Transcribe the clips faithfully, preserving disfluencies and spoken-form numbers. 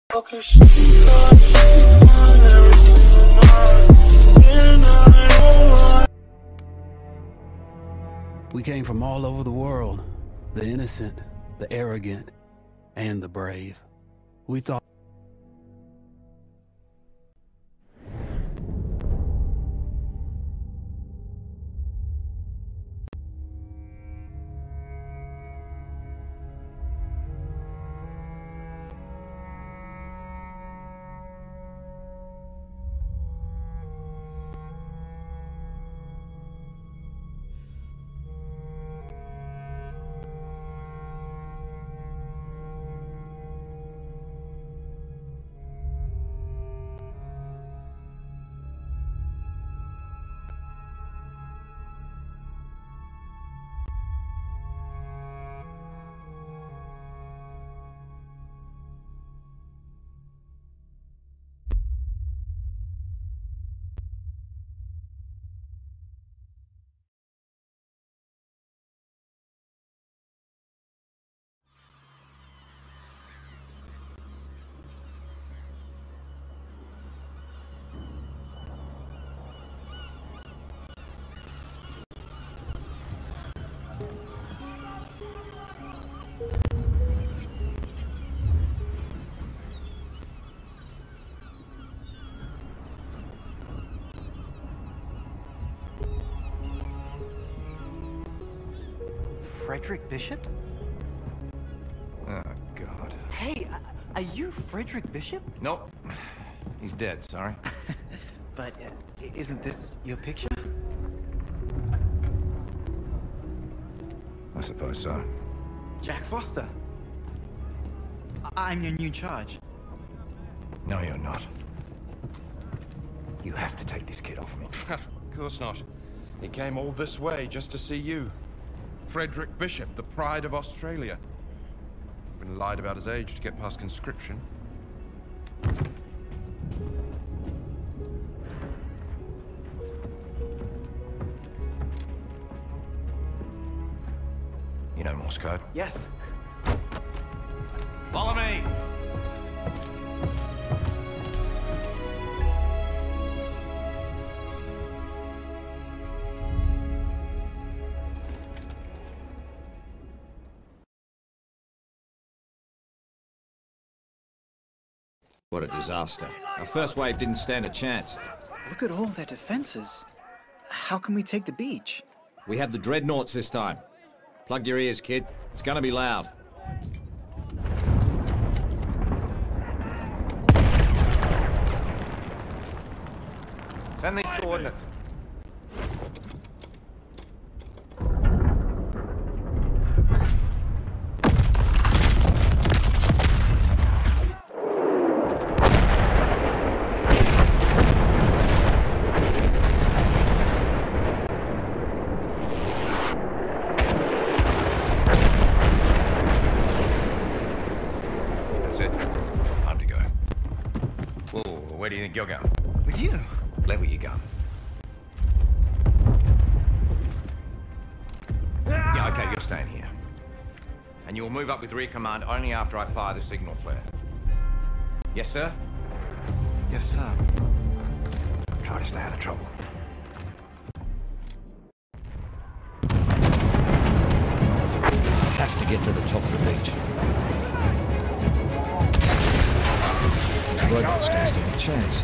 We came from all over the world, the innocent, the arrogant, and the brave. We thought Frederick Bishop? Oh, God. Hey, are you Frederick Bishop? Nope. He's dead, sorry. But uh, isn't this your picture? I suppose so. Jack Foster. I I'm your new charge. No, you're not. You have to take this kid off me. Of course not. He came all this way just to see you. Frederick Bishop, the pride of Australia. Been lied about his age to get past conscription. You know Morse code? Yes. Follow me! What a disaster. Our first wave didn't stand a chance. Look at all their defenses. How can we take the beach? We have the dreadnoughts this time. Plug your ears, kid. It's gonna be loud. Send these coordinates. Where do you think you're going? With you? Level your gun. Yeah, okay, you're staying here. And you will move up with rear command only after I fire the signal flare. Yes, sir? Yes, sir. Try to stay out of trouble. Have to get to the top of the beach. Robots don't stand a chance.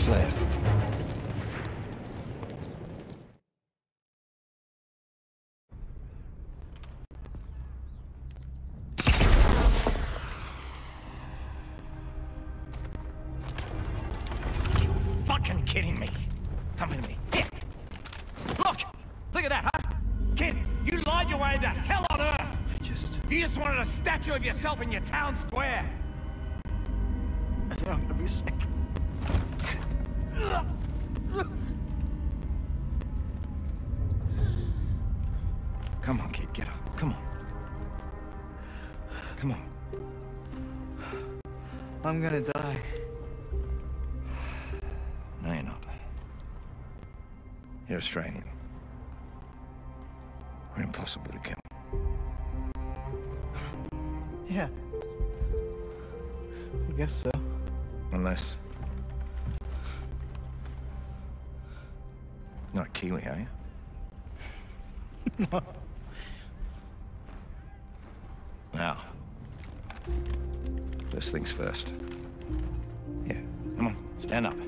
sled. Fucking kidding me? Come with me. Here. Look! Look at that, huh? Kid, you lied your way into hell on earth! I just... You just wanted a statue of yourself in your town square. I think I'm gonna be sick. Come on, kid, get up. Come on. Come on. I'm gonna die. No, you're not. You're Australian. We're impossible to kill. Yeah. I guess so. Unless... You're not Kiwi, are you? No. Now, first things first. Yeah, come on, stand up.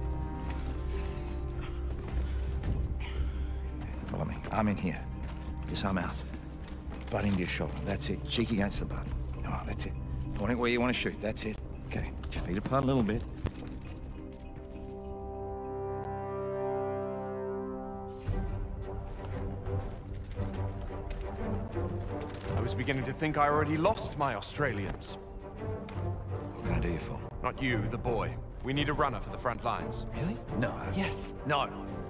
Follow me. Arm in here. Just arm out. Butt into your shoulder. That's it. Cheek against the butt. Come on, that's it. Point it where you want to shoot. That's it. Okay. Put your feet apart a little bit. I was beginning to think I already lost my Australians. What can I do you for? Not you, the boy. We need a runner for the front lines. Really? No. Yes. No.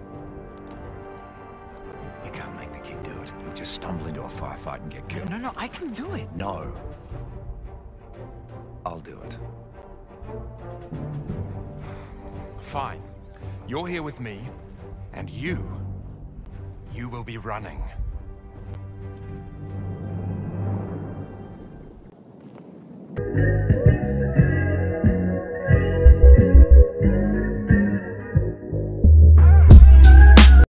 You can't make the kid do it. He'll just stumble into a firefight and get No, killed. no, no, I can do it. No. I'll do it. Fine. You're here with me, and you... you will be running. You